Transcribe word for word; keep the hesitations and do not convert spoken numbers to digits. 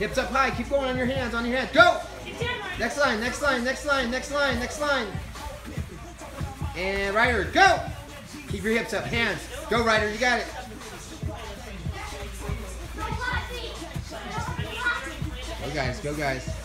Hips up high. Keep going on your hands, on your hands. Go! Next line, next line, next line, next line, next line. And Ryder, go! Keep your hips up, hands. Go, Ryder, you got it. Go, guys, go, guys.